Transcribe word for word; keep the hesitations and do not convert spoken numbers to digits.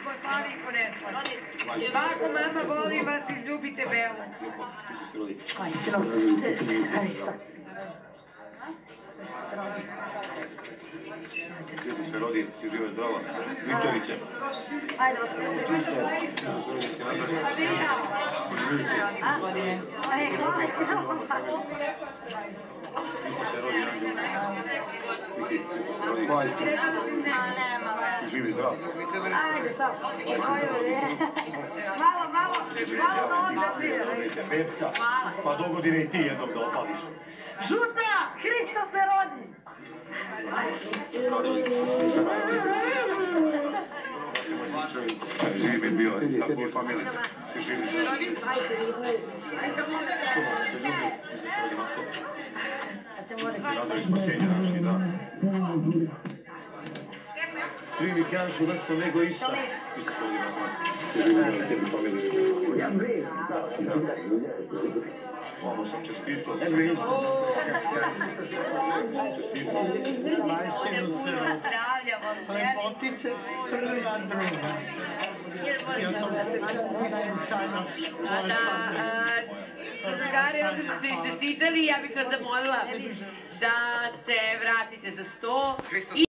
Jugoslaviji ko ne slavi. Bako, mama, volim vas, izljubite Belu. Gdje se rodi, si živa zdrava? Viktorice. Ajde vas se rodi. Si živi zdrava? Ajde, šta? Malo, malo, malo, malo. Bebca, pa dogodine i ti jednog da opališ. Žuta! Hristo se rodi! Živi bi bio, tako je familija. Si živi zdrava. Radovi spasenja naši, da. Svi mi kažu da sam egoista. Isto se ovdje napraviti. Živi bi tebi familiju. Ovo sam čestitao. Čestitao. Majstinu se lepotice prva druga. I o tom mislim sajno. Crnogari, ako ste i čestitali, ja bih vas zamolila da se vratite za sto.